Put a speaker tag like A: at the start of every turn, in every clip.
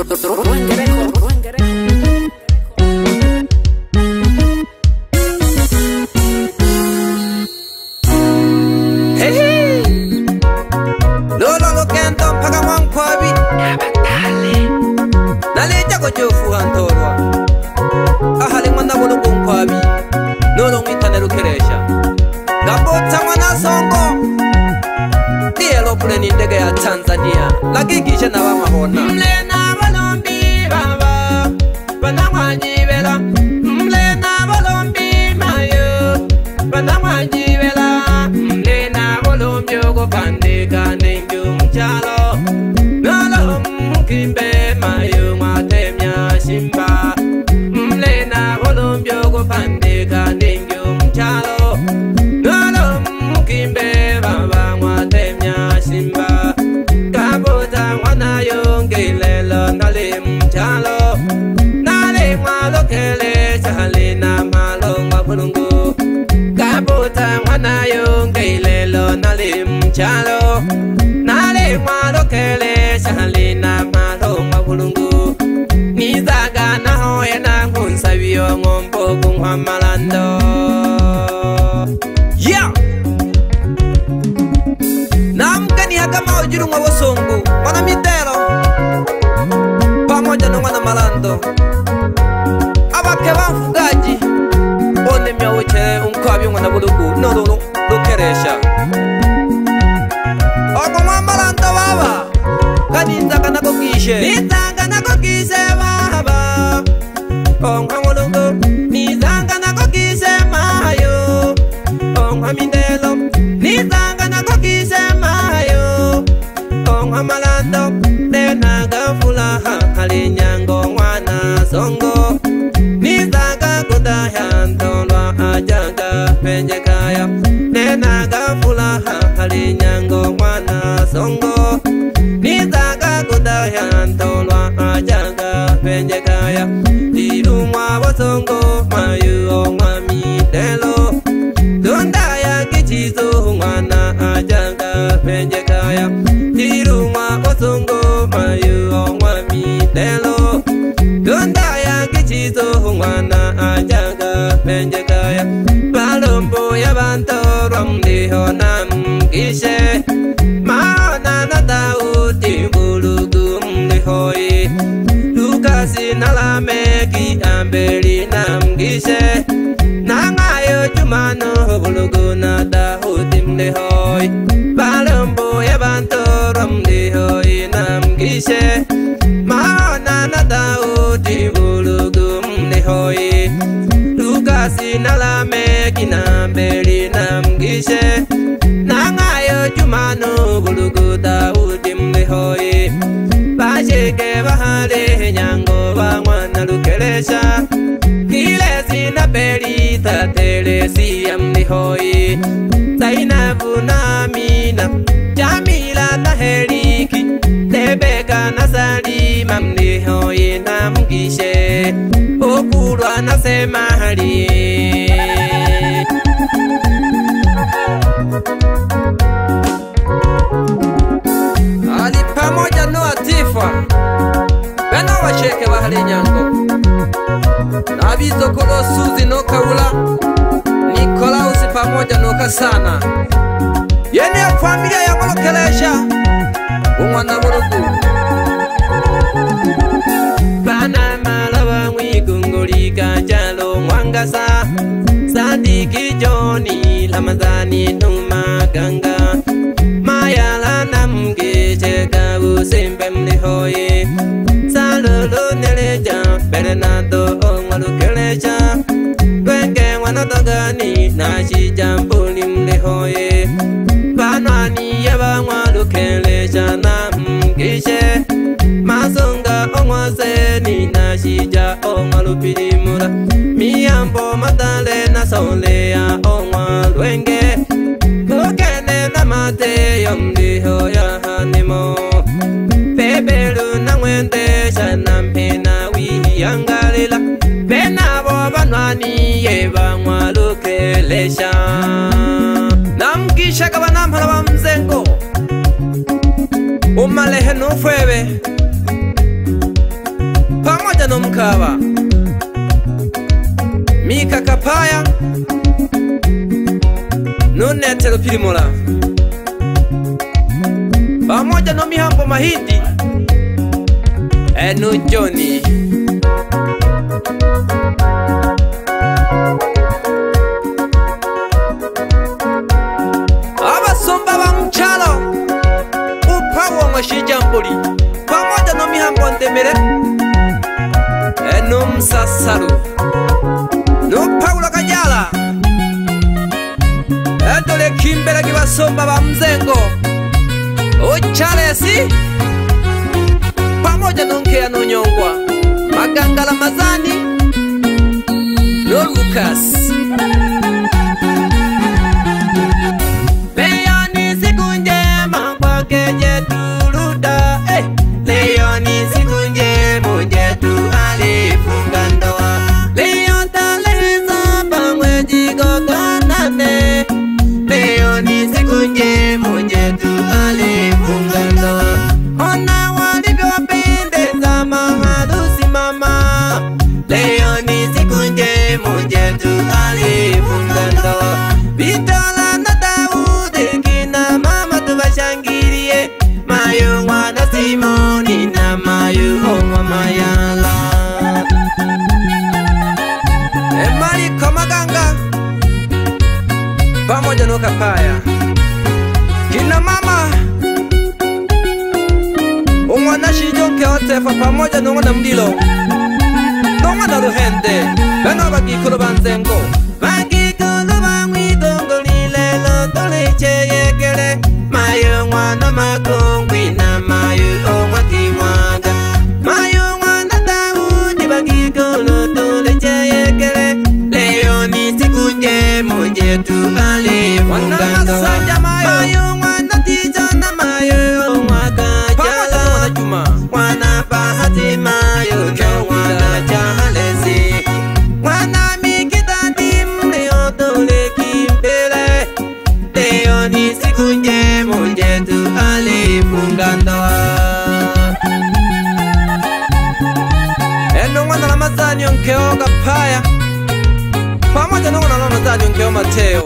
A: Tanzania lagi kisha na wamahona mlena balombi baba banamwanyibela mlena balombi mayo banamwanyibela mlena balombi okupandika nenju mchalo nalo mkimbe mayo mwatemya simba mlena balombi okupandika nenju mchalo nalo mkimbe baba mwatemya simba Gilelo nale mchalo nale malo kele chale na malo ngapulungu kabuta mwana yo gilelo nale mchalo nale malo kele chale na malo ngapulungu nizaga na hoye na kunsabio ngompo kungwa malando yeah namkani hakama ujuru ngwa wasongu wana mitelo pamoja na mwana malando abake bamfugaji one myawoche unkabi mwana bulugu no lukeresha oko mwana malando baba kaninza kanako kishe nizanga nako kishe baba ongwa mulungu nizanga nako kishe mayo ongwa mindelo nizanga nako kishe mayo ongwa malando Nenaga fulaha halinyango mwana songo Nizaga kudaya ntolwa ajaga penjekaya Nenaga fulaha halinyango mwana songo Nizaga kudaya ntolwa ajaga penjekaya Dirumwa wasongo mayu ongwa mitelo Dundaya kichizo mwana ajaga penjekaya Dirumwa wasongo mayu ongwa mitelo Dundaya kichizo mwana ajaga penjekaya Balombo ya bantorwa mliho na mkishe Maona na dauti bulugu mlihoi Lukasi na lameki ambeli na mkishe Nangayo jumano bulugu na dauti mlihoi Balombo ya bantorwa mlihoi na mkishe Maona na dauti bulugu mlihoi Lukasi na lameki na ambeli na mkishe Nangayo jumano bulugu dauti mlihoi Bashike bahale nyango bangwana lukelesha Kilesi na beli tatelesi ya mlihoi Zainabu na Amina Jamila na Heliki Tebeka na Salima mlihoi na mkishe Okulwa na Semahali Ali pamoja no Atifa Bena washeke bahali nyango Nabizo kolo Suzi no Kaula Nikolausi pamoja no Kasana Yeni ya familia ya molokelesha Umwana murugu Bana malawa mwigunguli kajalo mwangasa Sadiki Joni Lamazani Numa Ganga Mayala namgeche kabu sembe mlihoye Salolo neleja Bernardo ongalukelecha Wenge wanatogani Nashi jambuli mlihoye Banwani yaba walukelecha namgeche Masonga ongwaseni Nashija ongalupirimura Miyambo matale na solea ongwalwenge Kukene na mate yomdiho ya hanimo Pebelu na mwende shana mpena wiyangalila Pena bobanwani yeba mwalukelesha Namkisha kabanampala wa mzengo Umalehe nufwebe pamoja no Mkaba Mika Kapaya Nunetero Pirimola pamoja no Mihambo Mahindi Enu Johnny Abasomba ba mchalo Upawo Mwashijambuli pamoja no Mihambo Ndemere Enu Msasaru no Paula Kajala Edole Kimbele Kibasomba ba Mzengo Ochalesi pamoja no Nkea no Nyongwa Magangala Mazani no Lucas Leoni siku njema kwake Jetuluda Leoni siku njema Jetu alifunga ndoa Leo taleza pangwe jigoganane Leoni siku njema Jetu alifunga ndoa Ona walivyopendeza maharusi mama Leoni siku njema Jetu alifunga ndoa Vitala na Daudi kina mama tubashangirie Mayu wana Simoni na Mayu omwa Mayala Emari Komaganga pamoja no Kapaya kina mama umwana Shijonke Otefa pamoja no mwana Mdilo no mwana Ruhende bano bagikuru banzengo bagikuru bamwigongo lilelo toleceyekele Mayu mwana Makongwi na Mayu omwa Kimwaga Mayu mwana Daudi bagikuru toleceyekele Leoni siku njema Jetu alifunga ndoa Mayu mwana Tijana Mayu omwa Kajala mwana Bahati Mayu no mwana Chahalesi mwana Mikidadi mleo tole Kimbele Leoni siku njema Jetu alifunga ndoa Eno mwana Ramazani Onkeo Kapaya pamoja no mwana Ramazani Onkeo Mateo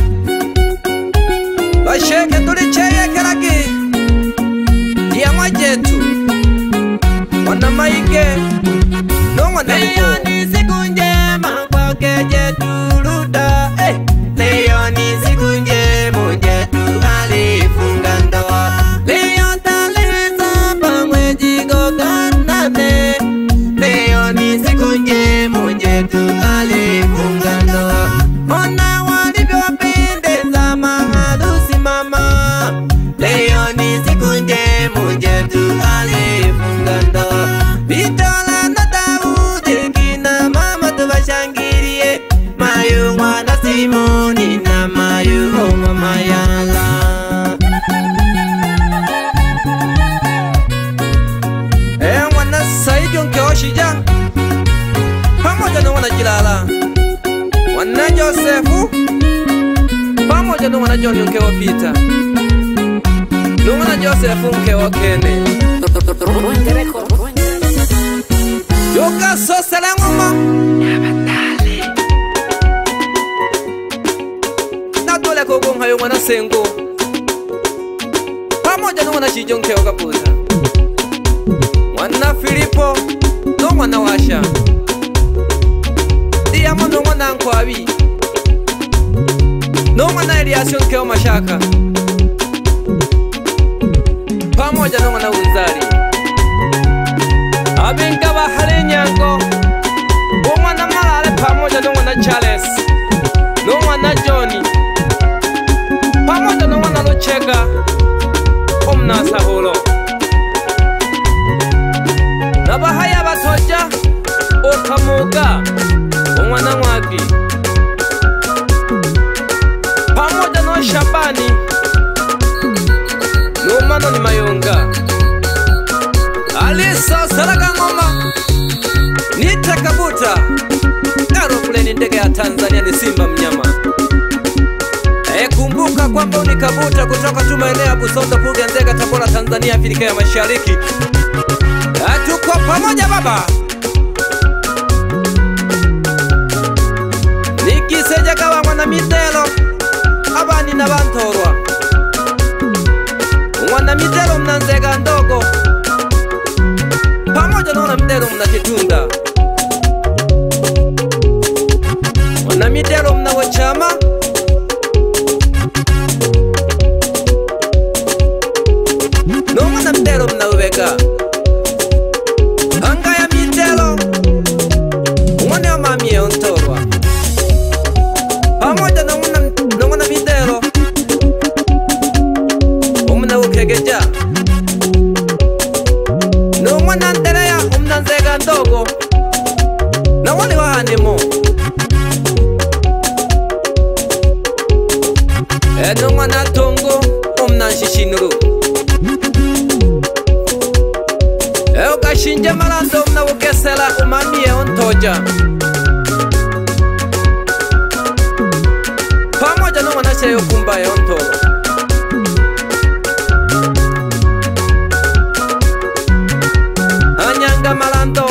A: Basheke tulicheyekelaki Diamwa Jetu mwana Maige no mwana Leoni siku njema kwake Jetuluda Leoni siku njema Jetu alifunga ndoa Leo taleza pangwe jigoganane Leoni siku njema Jetu alifunga ndoa Ona walivyopendeza maharusi mama Leoni siku njema Jetu alifunga ndoa Vitala na Daudi kina mama tubashangirie Mayu mwana Simoni na Mayu omwa Mayala mwana Saidi Onkeo Shija pamoja no mwana Jilala mwana Josefu pamoja no mwana John Onkeo Peter no mwana Josefu Onkeo Kene Yoka Sosela ngoma Natole kogonga yo mwana Sengo pamoja no mwana Shijonke Okaputa mwana Filipo no mwana Washa Diamo no mwana Nkwabi no mwana Elias Onkeo Mashaka pamoja no mwana Unzari Abingaba Halenyango umwana Malale pamoja no mwana Charles no mwana Johnny pamoja no mwana Luchega Omnasaholo Nabahaya Batoja Okamuga umwana Mwagi pamoja no Shabani no mwana ni Mayonga Alisa Saraga ngoma Nita Kabuta Aeroplane ndege ya Tanzania ni Simba mnyama kumbuka kwamba unikabuta kutoka tu maeneo ya Busonga Puga Nzega Tabora Tanzania Afrika ya Mashariki Tuko pamoja baba Mwana Midelo abani nabantorwa Mwana Midelo mna Nzega Ndogo pamoja na Mwana Midelo mna Kitunda Mwana Midelo mna Wachama no Mwana Midelo mna Ubega Anga ya Midelo Mwana ya mami ya ontorwa pamoja na Mwana Midelo Mwana Ukegeja no Mwana Ndereya Mna Nzega Ndogo na wale wahanemo no Mwana Tongo Mna Nshishinuru Ukashinje Malando Mna Ugesela umami ya ontoja pamoja na Mwana Sheyo Kumba ya ontoro Anyanga Malando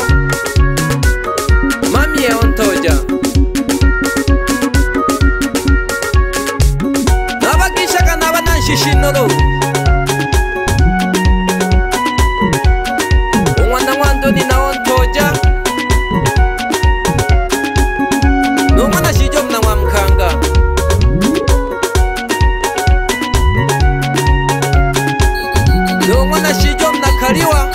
A: mami ya ontoja Nabagishaka nabana Nshishinuru Umwana Mwandoni na ontoja no Mwana Shijo Mna Wamkanga no Mwana Shijo Mna Kaliwa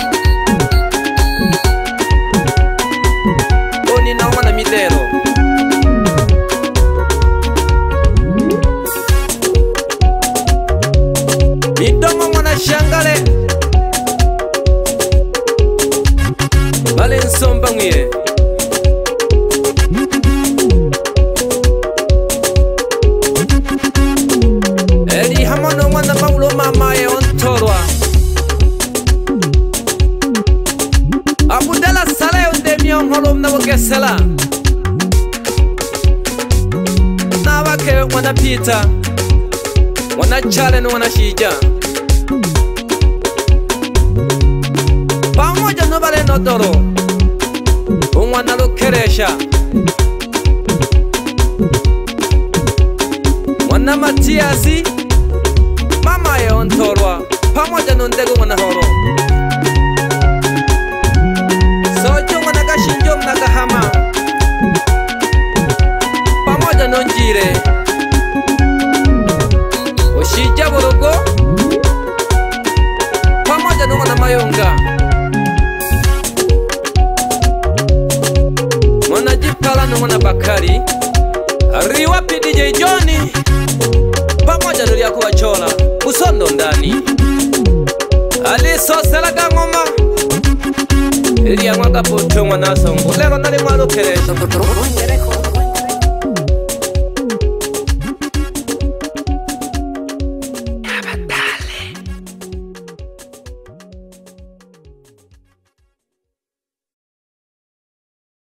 A: Oni na Mwana Midelo Midomo Mwana Shangale Bale Nsomba Ngye Eli Hamono Mwana Paulo Mama ya ontorwa Abudala Sale Undemio Mholo Mna Ugesela Nawake Mwana Peter Mwana Chale na Mwana Shija pamoja no Bale Nodoro Mwana Lukeresha Mwana Matiasi mama ya ontorwa pamoja no Ndego Mwana Horo Sojo Mwana Gashinjo Mna Gahama pamoja no Njire Ushija Borogo pamoja no Mwana Mayonga Mwana Jipala no Mwana Bakari Riwapi DJ Johnny pamoja no Liako Wachola Usondo ndani Aliso Selaga Ngoma Ili ya Mwaga Pucho Mwana Songo Lero nali Mwalu Keresha